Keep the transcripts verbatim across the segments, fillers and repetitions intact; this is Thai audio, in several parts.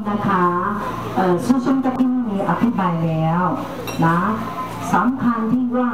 นะคะชื่อช่วงตะกี้มีอธิบายแล้วนะสำคัญที่ว่า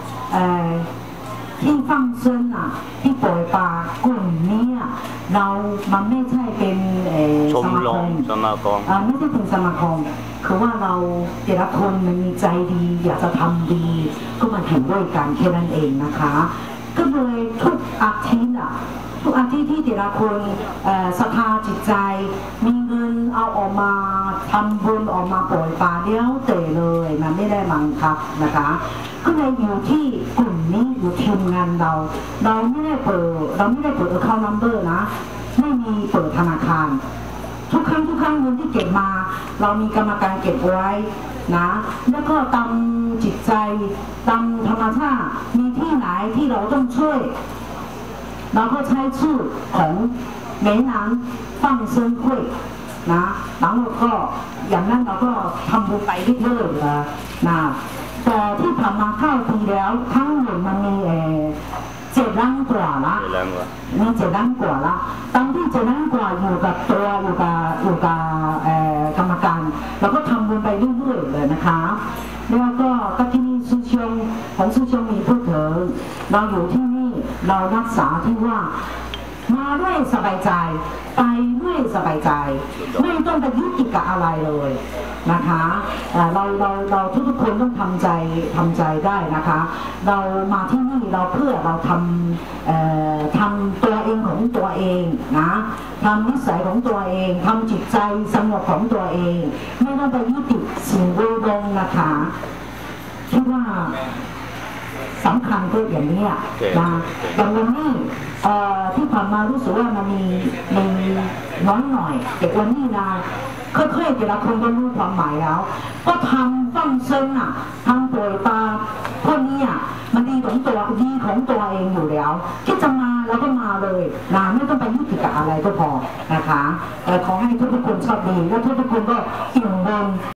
ที่ฟังเซนอ่ะที่ปล่อยปลากลุ่มนี้เรามันไม่ใช่เป็นสมาคมสมาคมไม่ใช่เป็นสมาคมคือว่าเราแต่ละคนมันมีใจดีอยากจะทำดีก็มาถึงด้วยกันแค่นั้นเองนะคะก็เลยทุกอาทิตย์อ่ะทุกอาทิตย์ที่แต่ละคนศรัทธาจิตใจมีเงินเอาออกมาทำบุญออกมาปล่อยปลาเดียวเตะเลยมันไม่ได้บังคับนะคะก็เลยอยู่ที่กลุ่มนี้อยู่ทีมงานเราเราไม่ได้เปิดเราไม่ได้เปิด account number นะไม่มีเปิดธนาคารทุกครั้งทุกครั้งเงินที่เก็บมาเรามีกรรมการเก็บไว้นะแล้วก็ตามจิตใจตามธรรมชาติมีที่ไหนที่เราต้องช่วยเราก็ใช้ชื่อของเมนานฟังเซินคุยนะหลังเราก็อย่างนั้นเราก็ทำบุญไปเรื่อยๆเลยนะแต่ที่ผ่านมาเข้าปีแล้วทั้งหมดมันมีเจ็ดล้านกว่าละมีเจ็ดล้านกว่าละตอนที่เจ็ดล้านกว่าอยู่กับตัวอยู่กับอยู่กับกรรมการเราก็ทำบุญไปเรื่อยๆเลยนะคะแล้วก็ก็ที่นี่ซูชงของซูชงมีพูดถึงเราอยู่ที่นี่เรารักษาที่ว่ามาด้วยสบายใจไปด้วยสบายใจไม่ต้องไปยึดติดกับอะไรเลยนะคะเราเราเราทุกๆคนต้องทำใจทำใจได้นะคะเรามาที่นี่เราเพื่อเราทำทำตัวเองของตัวเองนะทำนิสัยของตัวเองทำจิตใจสงบของตัวเองไม่ต้องไปยึดติดสิ่งแวดล้อมนะคะคิดว่าสำคัญก็อย่างนี้นะอย่างวันนี้ที่ผ่านมารู้สึกว่ามันมีมีน้อยหน่อยแต่วันนี้นะค่อยๆแต่ละคนก็รู้ความหมายแล้วก็ทำฟังเซิงอ่ะทำปล่อยปลาพวกนี้อ่ะมันดีของตัวดีของตัวเองอยู่แล้วคิดจะมาแล้วก็มาเลยนะไม่ต้องไปยึดติดกับอะไรก็พอนะคะขอให้ทุกๆคนชอบดีและทุกๆคนก็อิ่มบุญ